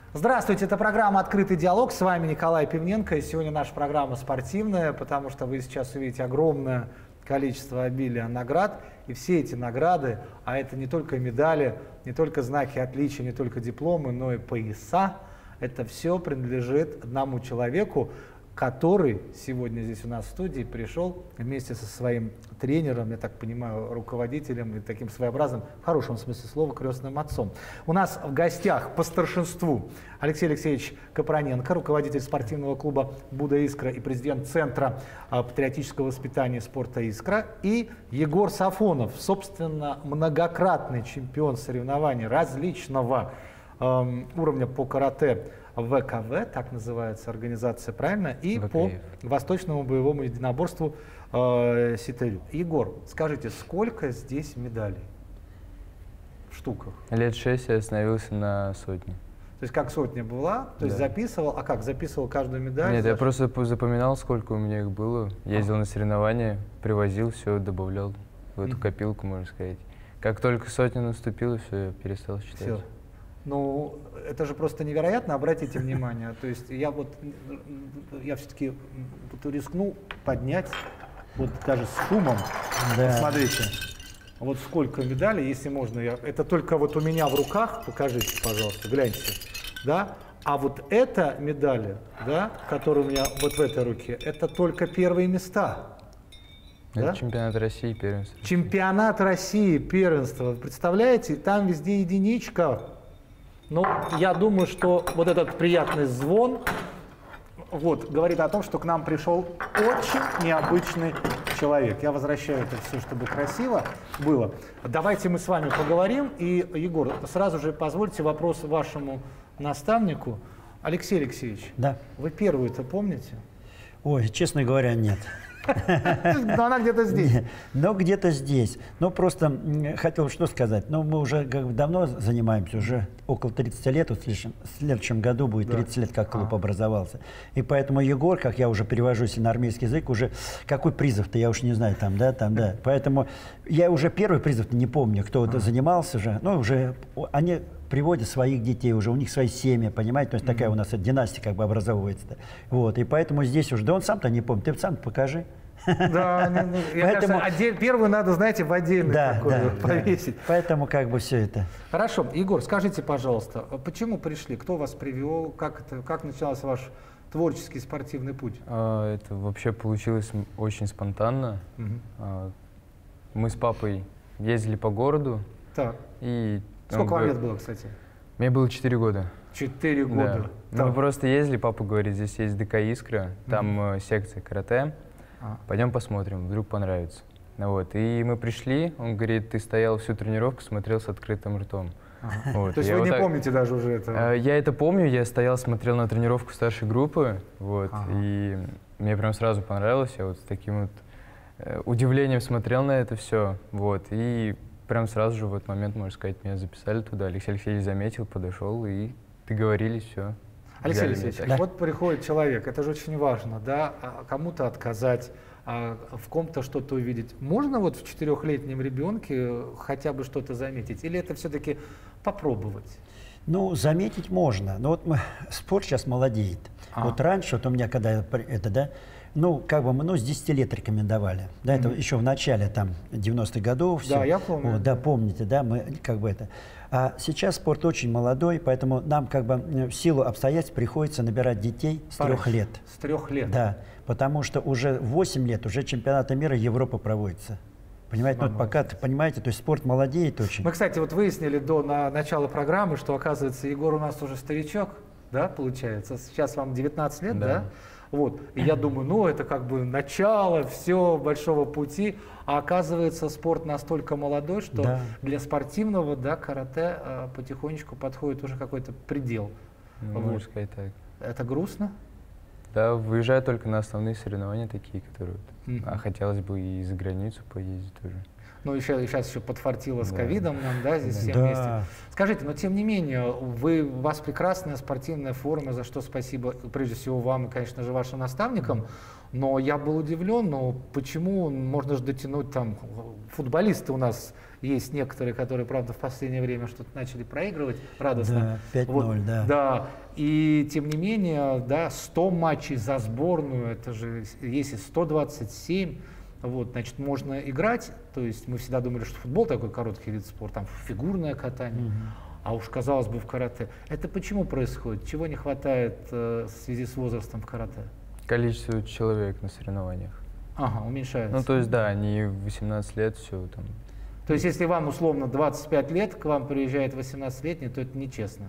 Здравствуйте, это программа «Открытый диалог». С вами Николай Пивненко. И сегодня наша программа спортивная, потому что вы сейчас увидите огромное количество обилия наград. И все эти награды, а это не только медали, не только знаки отличия, не только дипломы, но и пояса, это все принадлежит одному человеку, который сегодня здесь у нас в студии пришел вместе со своим тренером, я так понимаю, руководителем и таким своеобразным, в хорошем смысле слова, крестным отцом. У нас в гостях по старшинству Алексей Алексеевич Капроненко, руководитель спортивного клуба «Будда Искра» и президент Центра патриотического воспитания и спорта «Искра», и Егор Сафонов, собственно, многократный чемпион соревнований различного уровня по карате ВКВ, так называется организация, правильно, и ВКФ. по восточному боевому единоборству Ситэлю. Егор, скажите, сколько здесь медалей в штуках? Лет 6 я остановился на сотне. То есть как сотня была, то есть записывал, а как, записывал каждую медаль? Нет, я просто запоминал, сколько у меня их было, ездил на соревнования, привозил, все добавлял в эту копилку, можно сказать. Как только сотня наступила, все, я перестал считать. Все. Ну, это же просто невероятно, обратите внимание. То есть я все-таки рискну поднять, вот даже с шумом. Да. Смотрите, вот сколько медалей, если можно. Это только вот у меня в руках, покажите, пожалуйста, гляньте. Да? А вот эта медаль, да, которая у меня вот в этой руке, это только первые места. Это Да? чемпионат России, первенство. Чемпионат России, первенство. Представляете, там везде единичка. Ну, я думаю, что вот этот приятный звон вот, говорит о том, что к нам пришел очень необычный человек. Я возвращаю это все, чтобы красиво было. Давайте мы с вами поговорим. И, Егор, сразу же позвольте вопрос вашему наставнику. Алексей Алексеевич, Да. вы первую-то помните? Ой, честно говоря, нет. Но она где-то здесь. Но где-то здесь. Но просто хотел что сказать. Но мы уже как бы давно занимаемся, уже около 30 лет. Вот в следующем году будет 30 лет, как клуб образовался. И поэтому Егор, как я уже перевожу если на армейский язык, уже какой призыв-то, я уж не знаю, там, да. Поэтому я уже первый призыв не помню, кто это занимался же. Ну, уже они приводят своих детей, уже у них свои семьи, понимаете? То есть такая у нас династия как бы образовывается. Вот, и поэтому здесь уже, да он сам-то не помнит, ты сам покажи. Да, поэтому... первую надо, знаете, в отдельный такой повесить. Да. Поэтому как бы все это. Хорошо, Егор, скажите, пожалуйста, почему пришли, кто вас привел, как начался ваш творческий спортивный путь? Это вообще получилось очень спонтанно. Мы с папой ездили по городу. Так. И сколько вам лет было, кстати? Мне было 4 года. 4 года. Да. Мы просто ездили, папа говорит, здесь есть ДК «Искра», там секция карате. Пойдем посмотрим, вдруг понравится. Вот. И мы пришли, он говорит, ты стоял всю тренировку, смотрел с открытым ртом. Вот. То есть вы не помните даже уже этого? Я это помню, я стоял, смотрел на тренировку старшей группы, вот, и мне прям сразу понравилось, я вот с таким вот удивлением смотрел на это все, вот, и прям сразу же в этот момент, можно сказать, меня записали туда, Алексей Алексеевич заметил, подошел, и договорились, все. Алексей Алексеевич, вот приходит человек, это же очень важно, да, кому-то отказать, в ком-то что-то увидеть. Можно вот в 4-летнем ребенке хотя бы что-то заметить? Или это все-таки попробовать? Ну, заметить можно. Но вот спорт сейчас молодеет. Вот раньше, вот у меня когда это, да, ну, как бы мы с 10 лет рекомендовали. Да, это еще в начале, там, 90-х годов. Да, я помню. Вот, да, помните, да, мы как бы это. А сейчас спорт очень молодой, поэтому нам как бы в силу обстоятельств приходится набирать детей с 3 лет. С 3 лет? Да, потому что уже 8 лет уже чемпионаты мира Европы проводятся. Понимаете, ну, пока, понимаете, то есть спорт молодеет очень. Мы, кстати, вот выяснили до начала программы, что, оказывается, Егор у нас уже старичок, да, получается? Сейчас вам 19 лет, да? Вот. И я думаю, ну, это как бы начало все большого пути, а оказывается, спорт настолько молодой, что для спортивного, да, карате потихонечку подходит уже какой-то предел. Ну, можно сказать так. Это грустно? Да, выезжаю только на основные соревнования такие, которые... А хотелось бы и за границу поездить тоже. Ну, сейчас еще подфартило с ковидом нам, да, здесь все Да. вместе. Скажите, но тем не менее, у вас прекрасная спортивная форма, за что спасибо, прежде всего, вам и, конечно же, вашим наставникам. Но я был удивлен, но почему можно же дотянуть там, футболисты у нас есть некоторые, которые, правда, в последнее время что-то начали проигрывать радостно. Да, 5-0, да. Да, и тем не менее, да, 100 матчей за сборную, это же, если 127, вот, значит, можно играть, то есть мы всегда думали, что футбол такой короткий вид спорта, там фигурное катание, а уж, казалось бы, в карате. Это почему происходит? Чего не хватает в связи с возрастом в карате? Количество человек на соревнованиях. Ага, уменьшается. Ну, то есть, да, они в 18 лет все там. То есть, если вам условно 25 лет, к вам приезжает 18-летний, то это нечестно.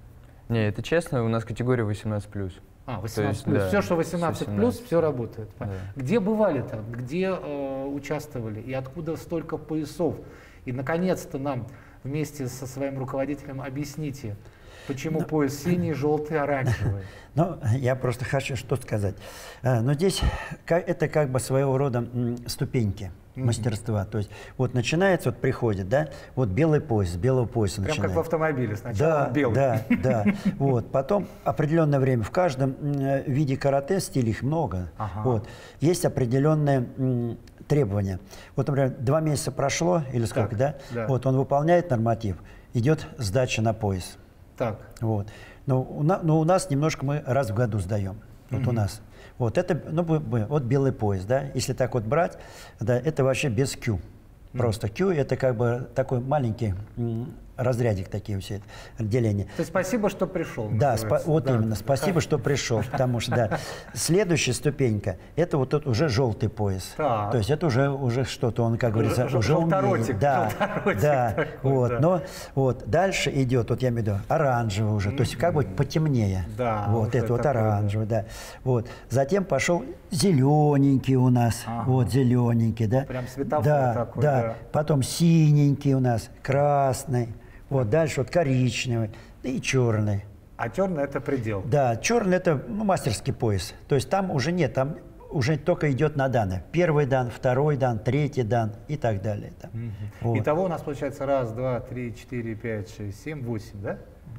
Не, это честно, у нас категория 18+. А, 18 То есть, плюс. да, Все, что 18 плюс, 18. все работает. Да. Где бывали-то? Где участвовали? И откуда столько поясов? И, наконец-то, нам вместе со своим руководителем объясните, почему пояс синий, желтый, оранжевый. Ну, я просто хочу что сказать. Но здесь это как бы своего рода ступеньки мастерства. То есть вот начинается, вот приходит, да, вот белый пояс, с белого пояса Прям начинает. как в автомобиле. Сначала Да, он белый. да. Вот. Потом определенное время. В каждом виде карате, стилей их много. Ага. Вот. Есть определенные требования. Вот, например, 2 месяца прошло, или сколько, Так, да? да. Вот он выполняет норматив, идет сдача на пояс. Так. Вот. Но у нас немножко мы раз в году сдаем. Вот у нас. Вот это, вот белый пояс, да. Если так вот брать, да, это вообще без Q. Просто Q это как бы такой маленький разрядик, такие все отделения. То есть спасибо, что пришел. Да, называется. вот Да. именно. Спасибо, что пришел, потому что да. Следующая ступенька это вот тот уже желтый пояс. Так. То есть это уже что-то, он, как говорится, уже умеет. Желторотик, Да, желторотик да. такой, Вот, да. но вот дальше идет, вот я имею в виду, оранжевый уже, то есть как бы потемнее. Да, вот уже это вот такой, оранжевый, да. Вот. Затем пошел зелененький у нас, Ага. вот зелененький, да. Прям светофор да, такой, да. да. Потом синий у нас, красный, вот дальше вот коричневый и черный. А черный это предел. Да, черный это мастерский пояс. То есть там уже нет, там уже только идет на даны. Первый дан, второй дан, третий дан и так далее. Там. Вот. Итого у нас получается 1, 2, 3, 4, 5, 6, 7, 8, да?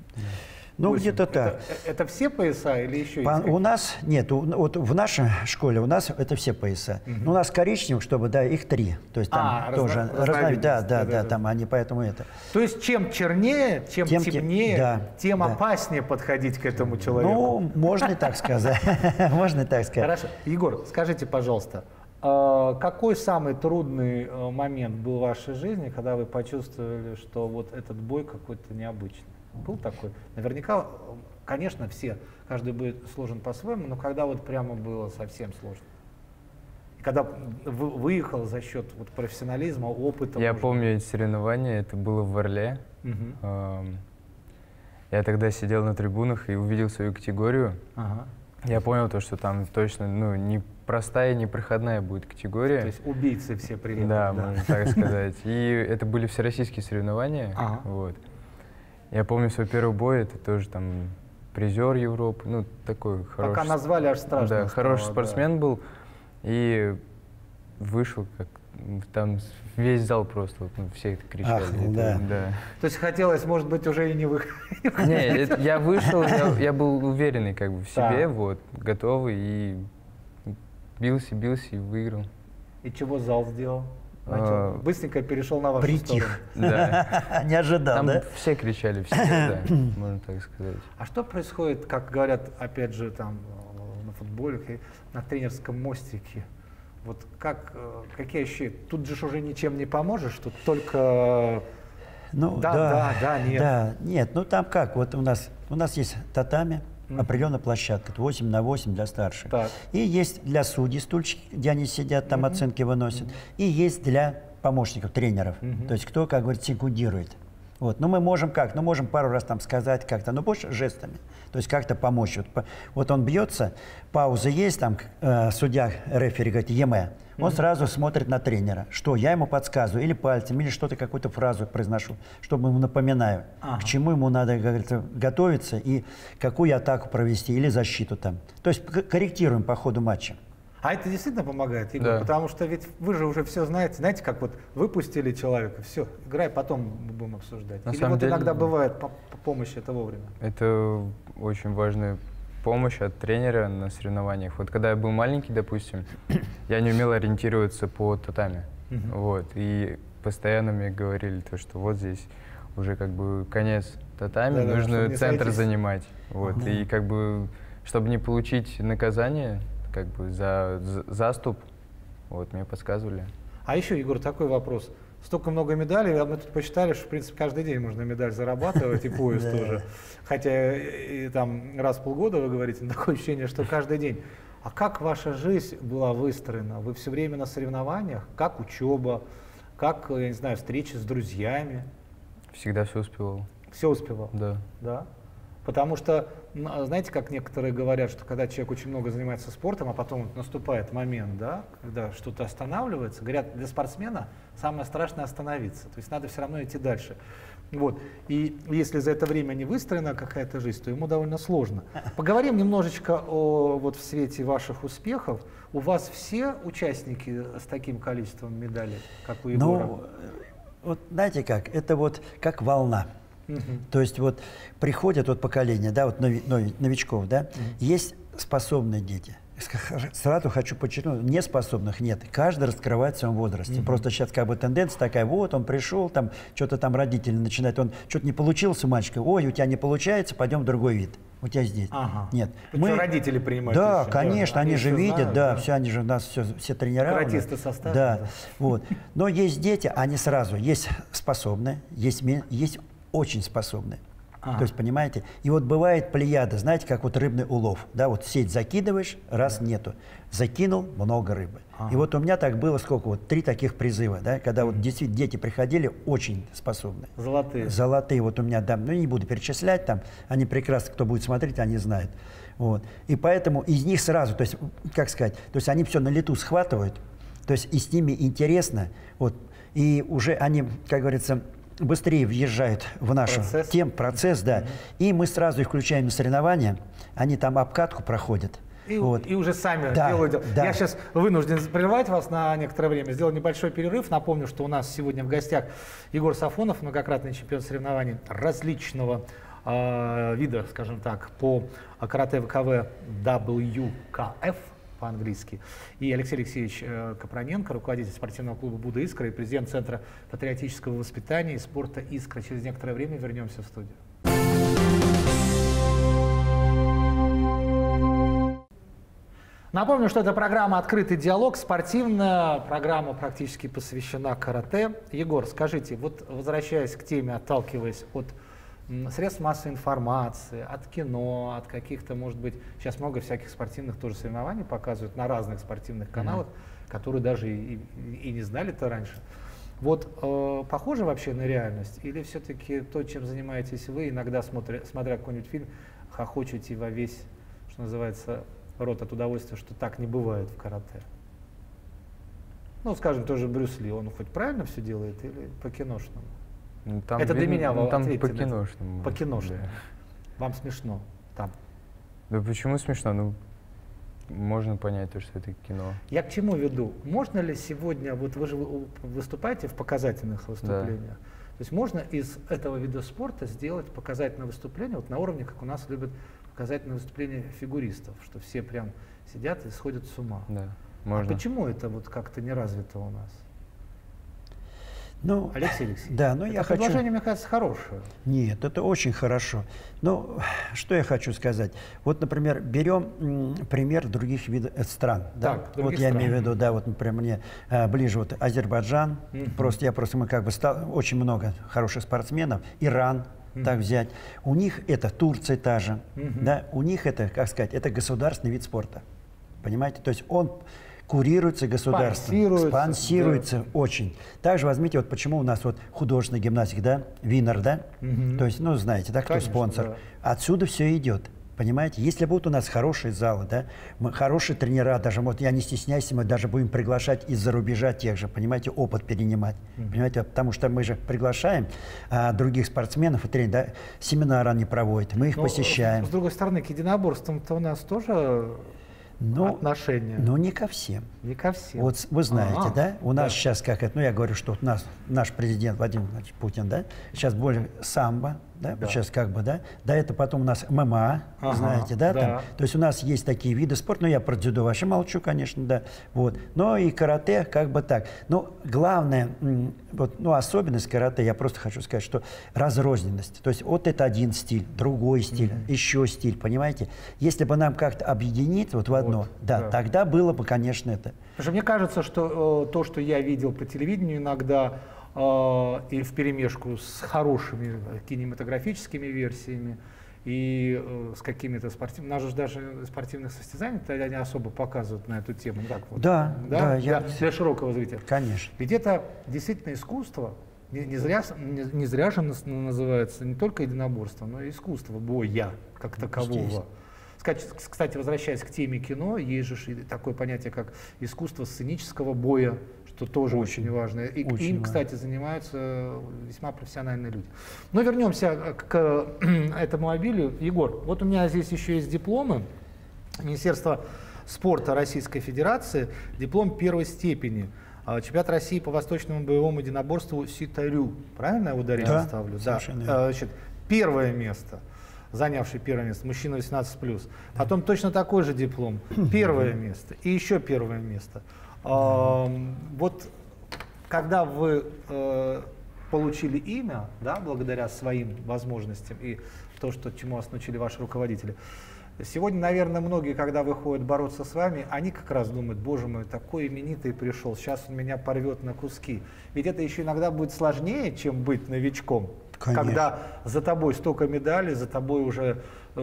Ну, 8. где-то так. Это все пояса или еще есть? У нас нет, вот в нашей школе у нас это все пояса. Но у нас коричневых, чтобы, да, их 3. То есть там тоже разновидность. да, там они поэтому это. То есть чем чернее, чем Тем темнее, да, тем да. опаснее подходить к этому человеку. Ну, можно и так сказать. Можно и так сказать. Хорошо. Егор, скажите, пожалуйста, какой самый трудный момент был в вашей жизни, когда вы почувствовали, что вот этот бой какой-то необычный? Был такой? Наверняка, конечно, каждый бой сложен по-своему, но когда вот прямо было совсем сложно? И когда выехал за счет вот профессионализма, опыта? Я может помню эти соревнования, это было в Орле. Мгм. Я тогда сидел на трибунах и увидел свою категорию. Ага. Я понял то, что там точно, не простая, не проходная будет категория. То есть убийцы все приехали. Да, можно так сказать. И это были всероссийские соревнования. Ага. Вот. Я помню свой первый бой, это тоже там призер Европы, такой хороший. Пока назвали, аж страшно Да, стало, хороший да. спортсмен был. И вышел, как там весь зал просто, все это кричали. Ахнул, Это, да. То есть хотелось, может быть, уже и не выходить. Не, я вышел, я был уверенный как бы в себе, Так. вот, готовый, и бился и выиграл. И чего зал сделал? А, Быстренько перешел на вашу Притих. Да. Не ожидал, Там да? все кричали в себе, да, можно так сказать. А что происходит, как говорят, опять же, там на футболе, на тренерском мостике? Вот какие ощущения? Тут же уже ничем не поможешь, тут только Ну, да, нет. Да, нет, ну там как, вот у нас есть татами, определенная площадка, 8 на 8 для старших. Так. И есть для судей стульчики, где они сидят, там оценки выносят. И есть для помощников, тренеров, то есть кто, как говорится, секундирует. Вот. Ну, мы можем как? Ну, можем пару раз там сказать как-то, но больше жестами. То есть как-то помочь. Вот он бьется, пауза есть, там судья, рефери говорит, ЕМЭ. Он сразу смотрит на тренера. Что? Я ему подсказываю, или пальцем, или что-то, какую-то фразу произношу, чтобы ему напоминаю, к чему ему надо, как говорится, готовиться и какую атаку провести, или защиту там. То есть корректируем по ходу матча. А это действительно помогает, Егор? Да. Потому что ведь вы же уже все знаете. Знаете, как вот выпустили человека, все, играй, потом будем обсуждать. На Или самом вот деле, иногда бывает помощь это вовремя? Это очень важная помощь от тренера на соревнованиях. Вот когда я был маленький, допустим, я не умел ориентироваться по татами. Вот. И постоянно мне говорили, то, что вот здесь уже как бы конец татами, Да-да, чтобы нужно не центр сойтись. занимать. Вот. И как бы, чтобы не получить наказание как бы за заступ, вот, мне подсказывали. А еще, Егор, такой вопрос. Столько много медалей, а мы тут посчитали, что, в принципе, каждый день можно медаль зарабатывать, и пояс тоже. Хотя и там раз в полгода, вы говорите, но такое ощущение, что каждый день. А как ваша жизнь была выстроена? Вы все время на соревнованиях? Как учеба? Как, я не знаю, встречи с друзьями? Всегда все успевал. Все успевал? Да. Да? Потому что, знаете, как некоторые говорят, что когда человек очень много занимается спортом, а потом наступает момент, да, когда что-то останавливается, говорят, для спортсмена самое страшное остановиться. То есть надо все равно идти дальше. Вот. И если за это время не выстроена какая-то жизнь, то ему довольно сложно. Поговорим немножечко вот в свете ваших успехов. У вас все участники с таким количеством медалей, как у Егора? Ну, вот знаете как, это вот как волна. То есть вот приходят вот поколение, да, вот новичков, да, есть способные дети. Сразу хочу подчеркнуть, неспособных нет. Каждый раскрывает в своем возрасте. Просто сейчас как бы тенденция такая, вот он пришел, там что-то там родители начинают, он что-то не получился у мальчика, ой, у тебя не получается, пойдем в другой вид. У тебя здесь. Ага. Нет. Мы родители принимают. Да, решение. конечно, Да, они же всё видят, знают, да, все, они же у нас все тренера. Каратисты со стажем, Да, да. вот. Но есть дети, они сразу, есть способные, есть очень способные. Ага. То есть, понимаете, и вот бывает плеяда, знаете, как вот рыбный улов, да, вот сеть закидываешь, раз нету, закинул, много рыбы. Ага. И вот у меня так было сколько, вот 3 таких призыва, да, когда вот действительно дети приходили очень способные. Золотые. Золотые вот у меня, да, ну не буду перечислять там, они прекрасно, кто будет смотреть, они знают. Вот. И поэтому из них сразу, то есть, как сказать, то есть они все на лету схватывают, то есть и с ними интересно, вот, и уже они, как говорится, быстрее въезжают в наш процесс, да. И мы сразу их включаем на соревнования, они там обкатку проходят. И, вот. и уже сами Да, делают. да. Я сейчас вынужден прервать вас на некоторое время, сделал небольшой перерыв. Напомню, что у нас сегодня в гостях Егор Сафонов, многократный чемпион соревнований различного вида, скажем так, по карате ВКВ WKF по-английски. И Алексей Алексеевич Капроненко, руководитель спортивного клуба «Будда Искра» и президент Центра патриотического воспитания и спорта «Искра». Через некоторое время вернемся в студию. Напомню, что это программа «Открытый диалог», спортивная программа, практически посвящена карате. Егор, скажите, вот возвращаясь к теме, отталкиваясь от средств массовой информации, от кино, от каких-то, может быть, сейчас много всяких спортивных тоже соревнований показывают на разных спортивных каналах, которые даже и не знали-то раньше. Вот похоже вообще на реальность? Или все-таки то, чем занимаетесь вы, иногда, смотря какой-нибудь фильм, хохочете во весь, что называется, рот от удовольствия, что так не бывает в карате? Ну, скажем, тоже Брюс Ли, он хоть правильно все делает или по-киношному? Ну, там Это для меня там ответьте на это. по-киношному. По-киношному. Да. Вам смешно там? Да почему смешно? Ну, можно понять то, что это кино. Я к чему веду? Можно ли сегодня, вот вы же выступаете в показательных выступлениях, то есть можно из этого вида спорта сделать показательное выступление, вот на уровне, как у нас любят показательное выступление фигуристов, что все прям сидят и сходят с ума. Да, можно. А почему это вот как-то не развито у нас? Ну, Алексей Алексеевич, да, но это я хочу... предложение, мне кажется, хорошее. Нет, это очень хорошо. Но что я хочу сказать? Вот, например, берем пример других видов стран. Да? Так, Вот я имею в виду, да, вот, например, мне ближе вот Азербайджан. Просто мы как бы очень много хороших спортсменов. Иран, так взять. У них это Турция та же. Да? У них это, как сказать, это государственный вид спорта. Понимаете? То есть он курируется государством, спонсируется да. Очень. Также возьмите, вот почему у нас вот художественная гимнастика, да, Винер, да, то есть, ну, знаете, да, кто конечно, спонсор. Да. Отсюда все идет, понимаете. Если будут у нас хорошие залы, да, хорошие тренера, даже, вот я не стесняюсь, мы даже будем приглашать из-за рубежа тех же, понимаете, опыт перенимать, понимаете, потому что мы же приглашаем других спортсменов и тренеров, да, семинары они проводят, мы их посещаем. С другой стороны, к единоборствам-то у нас тоже... отношение? Ну, не ко всем. Не ко всем. Вот вы знаете, да? У нас да. сейчас как это, ну, я говорю, что у нас наш президент Владимир Владимирович Путин, да, сейчас более самбо, да, Да. сейчас как бы, да, это потом у нас ММА, знаете, да, да. там. То есть у нас есть такие виды спорта, ну, я про дзюдо вообще молчу, конечно, да, вот, но и карате как бы так. Но главное, вот, ну, особенность карате, я просто хочу сказать, что разрозненность, то есть вот это один стиль, другой стиль, еще стиль, понимаете? Если бы нам как-то объединить вот в одно, Вот, да, тогда было бы, конечно, это. Потому что мне кажется, что то, что я видел по телевидению иногда, и вперемешку с хорошими кинематографическими версиями, и с какими-то спортивными... У нас же даже спортивных состязаний тогда не особо показывают на эту тему. Ну, так вот, Да, для широкого зрителя. Конечно. Ведь это действительно искусство. Не зря же называется не только единоборство, но и искусство боя как такового. Кстати, возвращаясь к теме кино, есть же такое понятие, как искусство сценического боя, что тоже очень важно. И им, кстати, занимаются весьма профессиональные люди. Но вернемся к этому обилию. Егор, вот у меня здесь еще есть дипломы Министерства спорта Российской Федерации, диплом первой степени. Чемпионат России по восточному боевому единоборству Ситарю. Правильно я ударение ставлю? Да. Значит, первое место. Занявший первое место, мужчина 18+. Потом точно такой же диплом. Первое место и еще первое место. Вот когда вы получили имя, да, благодаря своим возможностям и то, чему вас научили ваши руководители, сегодня, наверное, многие, когда выходят бороться с вами, они как раз думают: боже мой, такой именитый пришел, сейчас он меня порвет на куски. Ведь это еще иногда будет сложнее, чем быть новичком. Конечно. Когда за тобой столько медалей, за тобой уже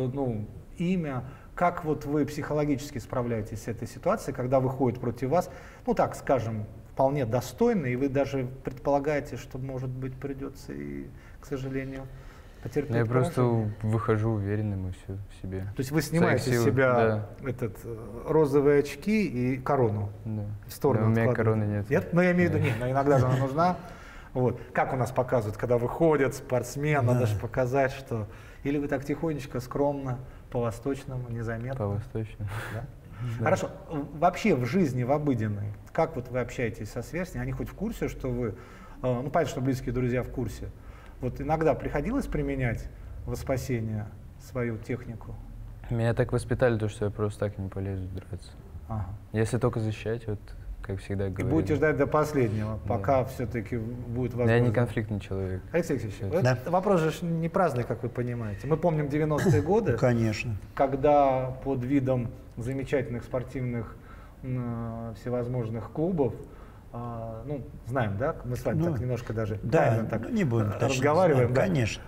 имя. Как вот вы психологически справляетесь с этой ситуацией, когда выходит против вас, ну так скажем, вполне достойно, и вы даже предполагаете, что, может быть, придется и, к сожалению, потерпеть? Я просто выхожу уверенным и все в себе. То есть вы снимаете с себя розовые очки и корону? Да. В сторону. У меня короны нет. Нет? Но я имею в виду, нет, но иногда же она нужна. Вот. Как у нас показывают, когда выходят спортсмен, надо же показать, что... Или вы так тихонечко, скромно, по-восточному, незаметно? По-восточному. Да? Да. Хорошо. Вообще в жизни, в обыденной, как вот вы общаетесь со сверстниками? Они хоть в курсе, что вы... Ну, понятно, что близкие друзья в курсе. Вот иногда приходилось применять во спасение свою технику? Меня так воспитали, что я просто так не полезу драться. Ага. Если только защищать, вот как всегда говорю. И будете ждать до последнего, пока все-таки будет возможность. Я не конфликтный человек. Алексей Алексеевич, этот вопрос же не праздный, как вы понимаете. Мы помним 90-е годы, конечно, когда под видом замечательных спортивных всевозможных клубов, ну, знаем, да, мы с вами так немножко даже так не будем разговариваем. Знаем, конечно.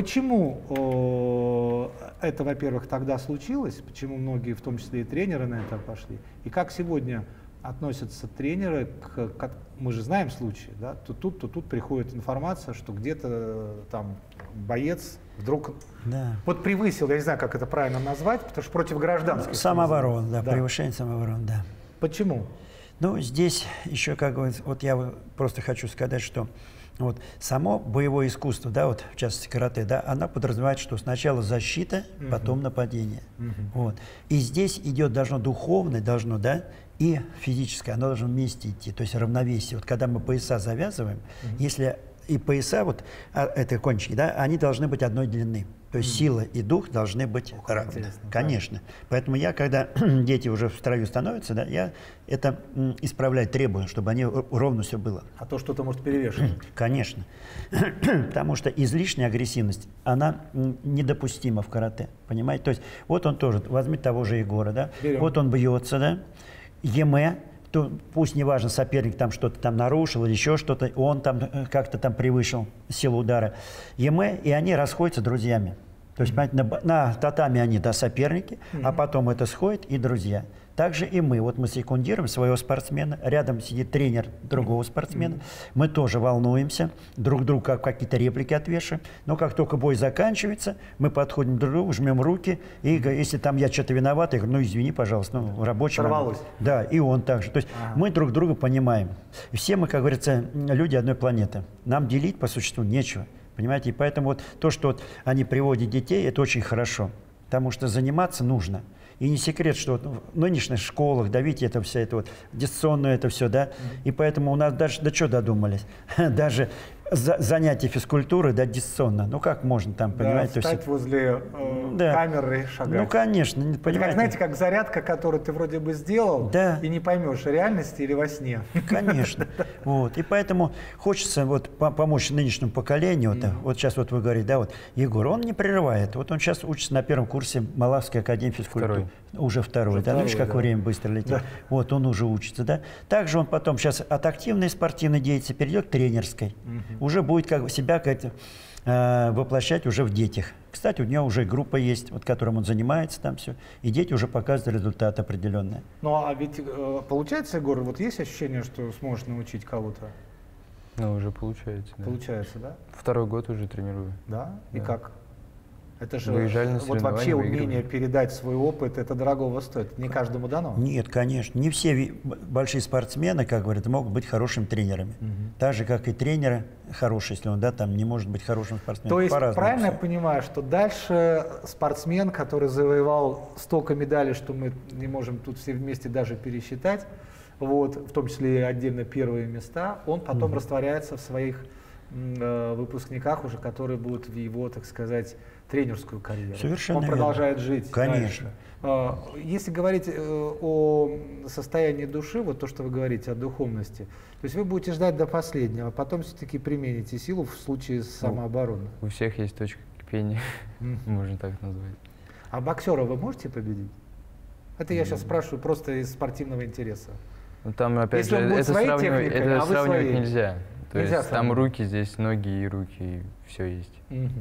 Почему это, во-первых, тогда случилось, почему многие, в том числе и тренеры, на это пошли, и как сегодня относятся тренеры к мы же знаем случаи, да, то тут приходит информация, что где-то там боец вдруг вот превысил, я не знаю, как это правильно назвать, потому что против гражданских. Самооборона, превышение самообороны, да. Почему? Ну, здесь еще, как говорится, вот я просто хочу сказать, что вот само боевое искусство, да, вот в частности карате, да, она подразумевает, что сначала защита, потом нападение. Вот. И здесь идет духовное, да, и физическое, оно должно вместе идти, то есть равновесие. Вот когда мы пояса завязываем, если и пояса, вот это кончики, да, они должны быть одной длины. То есть сила и дух должны быть равны. Конечно. Поэтому я, когда дети уже в строю становятся, да, я это исправлять требую, чтобы они ровно все было. А то что-то может перевешивать? Конечно. Потому что излишняя агрессивность, она недопустима в карате. Понимаете? То есть вот он тоже, возьми того же Егора, да, вот он бьется, да, еме, то пусть неважно, соперник там что-то там нарушил или еще что-то, он там как-то там превышил силу удара. Еме, и они расходятся друзьями. То есть, понимаете, на татами они, да, соперники, а потом это сходит и друзья. Также и мы. Вот мы секундируем своего спортсмена, рядом сидит тренер другого спортсмена. Мы тоже волнуемся, друг другу какие-то реплики отвешиваем. Но как только бой заканчивается, мы подходим друг к другу, жмем руки. И если там я что-то виноват, я говорю, ну извини, пожалуйста, ну рабочий момент. Да, и он также. То есть мы друг друга понимаем. И все мы, как говорится, люди одной планеты. Нам делить по существу нечего. Понимаете? И поэтому вот то, что вот они приводят детей, это очень хорошо. Потому что заниматься нужно. И не секрет, что вот в нынешних школах, да, видите, это все, это вот дистанционное это все, да, и поэтому у нас даже, до чего додумались, даже занятия физкультуры, да, дистанционно. Ну как можно там, понимаете? Встать есть, возле камеры и шагать. Ну конечно, понимаете. Как, знаете, как зарядка, которую ты вроде бы сделал, да. И не поймешь, реальности или во сне. Конечно. Вот. И поэтому хочется вот помочь нынешнему поколению. Вот сейчас вот вы говорите, да, вот Егор, он не прерывает. Вот он сейчас учится на первом курсе Малавской академии физкультуры. Уже второй, да, видишь, как время быстро летит. Да. Вот он уже учится, да. Также он потом сейчас от активной спортивной деятельности перейдет к тренерской. Уже будет как себя воплощать уже в детях. Кстати, у него уже группа есть, вот которым он занимается там все, и дети уже показывают результат определенный. Ну а ведь получается, Егор, вот есть ощущение, что сможешь научить кого-то? Ну, уже получается, да. Получается, да? Второй год уже тренирую. Да? И как? Это же вот вообще умение передать свой опыт, это дорогого стоит. Не каждому дано. Нет, конечно. Не все большие спортсмены, как говорят, могут быть хорошими тренерами. Так же, как и тренеры хорошие, если он, да, там не может быть хорошим спортсменом. То есть правильно я понимаю, что дальше спортсмен, который завоевал столько медалей, что мы не можем тут все вместе даже пересчитать, вот, в том числе и отдельно первые места, он потом растворяется в своих выпускниках уже, которые будут в его, так сказать, тренерскую карьеру. Совершенно он продолжает жить. Конечно. Дальше. Если говорить о состоянии души, вот то, что вы говорите о духовности, то есть вы будете ждать до последнего, а потом все-таки примените силу в случае самообороны. У всех есть точка кипения, можно так назвать. А боксера вы можете победить? Это я сейчас спрашиваю просто из спортивного интереса. Ну, там, опять же, это сравнивать нельзя. То есть там руки, здесь ноги и руки, и все есть.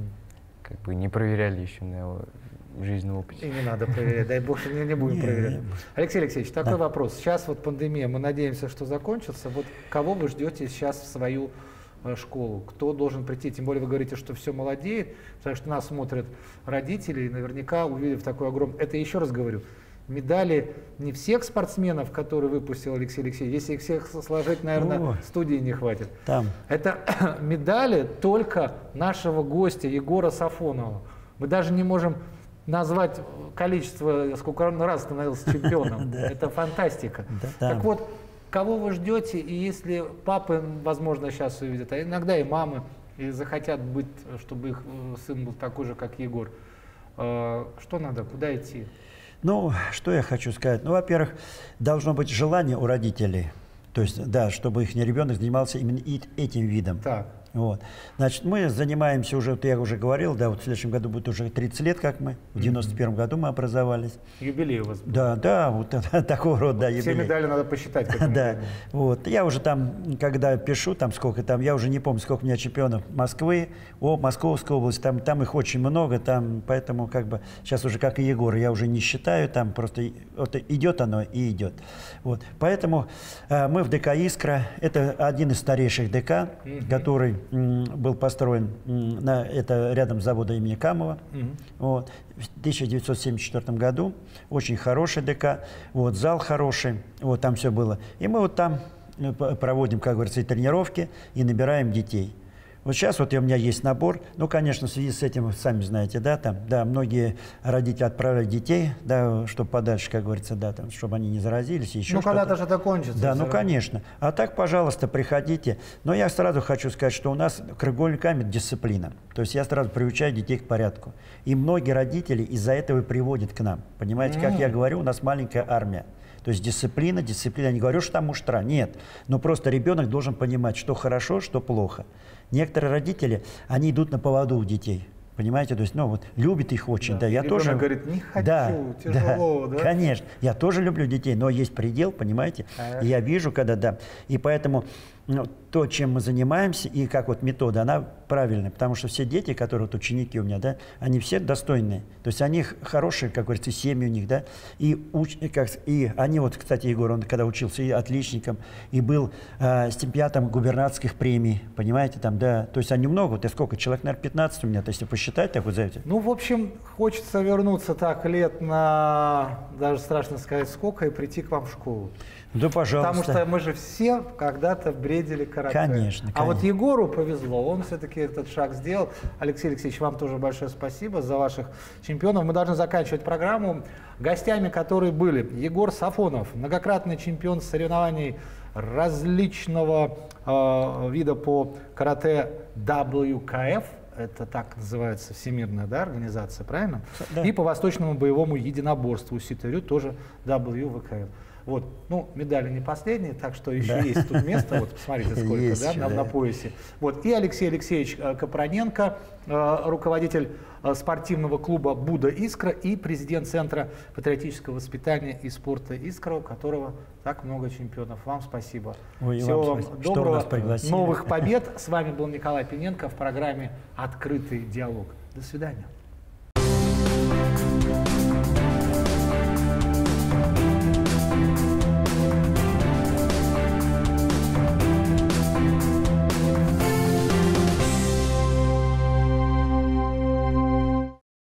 Как бы не проверяли еще на его жизненном опыте. И не надо проверять, дай бог, не будем проверять. Алексей Алексеевич, такой вопрос. Сейчас вот пандемия, мы надеемся, что закончится. Вот кого вы ждете сейчас в свою школу? Кто должен прийти? Тем более вы говорите, что все молодеет, потому что нас смотрят родители, и наверняка, увидев такой огромный... Это еще раз говорю, медали не всех спортсменов, которые выпустил Алексей Алексеевич. Если их всех сложить, наверное, студии не хватит. Это медали только нашего гостя Егора Сафонова. Мы даже не можем назвать количество, сколько он раз становился чемпионом. Это фантастика. Так вот, кого вы ждете, и если папы, возможно, сейчас увидят, а иногда и мамы, и захотят быть, чтобы их сын был такой же, как Егор, что надо, куда идти? Ну, что я хочу сказать? Ну, во-первых, должно быть желание у родителей. То есть, да, чтобы их ребенок занимался именно этим видом. Так. Вот. Значит, мы занимаемся уже, я уже говорил, да, вот в следующем году будет уже 30 лет, как мы. В 91 году мы образовались. Юбилей у вас был. Да, вот такого рода юбилей. Все медали надо посчитать. Да, вот. Я уже там, когда пишу, там сколько там, я уже не помню, сколько у меня чемпионов Москвы, Московской области, там их очень много, там, поэтому как бы сейчас уже как и Егор, я уже не считаю, там просто вот, идет оно и идет. Вот. Поэтому мы в ДК «Искра», это один из старейших ДК, который был построен это рядом с заводом имени Камова, вот, в 1974 году. Очень хороший ДК, вот, зал хороший, вот, там все было. И мы вот там проводим, как говорится, и тренировки, и набираем детей. Вот сейчас вот у меня есть набор, ну, конечно, в связи с этим, сами знаете, да, там, да, многие родители отправляют детей, да, чтобы подальше, как говорится, да, там, чтобы они не заразились, еще что-то. Ну, когда-то же это кончится. Да, ну, конечно. А так, пожалуйста, приходите. Но я сразу хочу сказать, что у нас краеугольный камень – дисциплина. То есть я сразу приучаю детей к порядку. И многие родители из-за этого и приводят к нам. Понимаете, как я говорю, у нас маленькая армия. То есть дисциплина, я не говорю, что там муштра, нет. Но просто ребенок должен понимать, что хорошо, что плохо. Некоторые родители, они идут на поводу у детей. Понимаете, то есть, ну вот, любит их очень, да, я тоже... говорит, не хочу, тяжело, да? Конечно, я тоже люблю детей, но есть предел, понимаете, и я вижу, когда, да, и поэтому то, чем мы занимаемся, и как вот метода, она правильная, потому что все дети, которые вот ученики у меня, да, они все достойные, то есть они хорошие, как говорится, семьи у них, да, и они вот, кстати, Егор, он когда учился и отличником, и был стипендиатом губернаторских премий, понимаете, там, да, то есть они много, вот, сколько, человек, наверное, 15 у меня, то есть посчитать так вот, знаете. Ну, в общем, хочется вернуться так лет на, даже страшно сказать, сколько, и прийти к вам в школу. Да, пожалуйста. Потому что мы же все когда-то бредили карате. Конечно, А вот конечно. Егору повезло, он все-таки этот шаг сделал. Алексей Алексеевич, вам тоже большое спасибо за ваших чемпионов. Мы должны заканчивать программу. Гостями, которые были: Егор Сафонов, многократный чемпион соревнований различного вида по карате WKF, это так называется всемирная, да, организация, правильно? Да. И по восточному боевому единоборству Ситарю тоже WVKF. Вот, ну, медали не последние, так что еще есть тут место, вот, посмотрите, сколько, Есть да, еще, на да. поясе. Вот, и Алексей Алексеевич Капроненко, руководитель спортивного клуба «Будда Искра» и президент Центра патриотического воспитания и спорта «Искра», у которого так много чемпионов. Вам спасибо. Ой, и Всего вам вам спасибо, что доброго, нас пригласили. новых побед. С вами был Николай Пивненко в программе «Открытый диалог». До свидания.